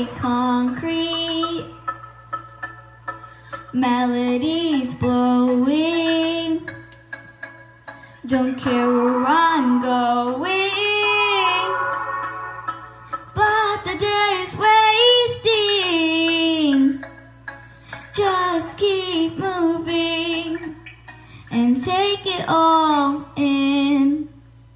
like concrete. Melodies blowing, don't care where I'm going, but the day is wasting. Just keep moving and take it all in.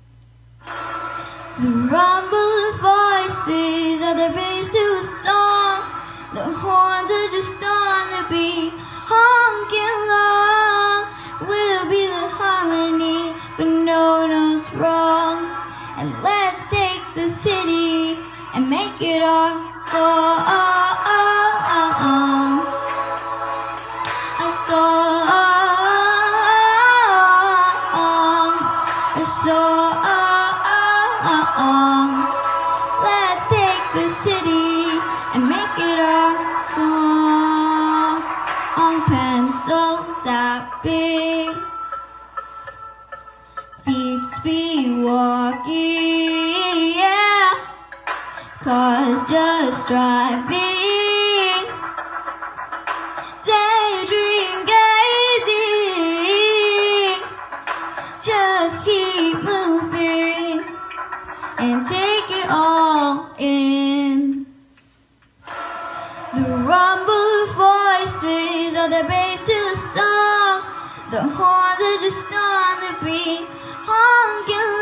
The rumble of voices are the bass to a song. The horns are just on the beat, honking long. Will be the harmony, but no one knows wrong. And let's take the city and make it our song. A song, a song. Let's take the city and make it our song. On pencil tapping, feet speed walking, yeah. Cars just driving, daydream gazing. Just keep moving and take it all in. The rumble of voices are the bass to the song. The horns are just on the beat, honking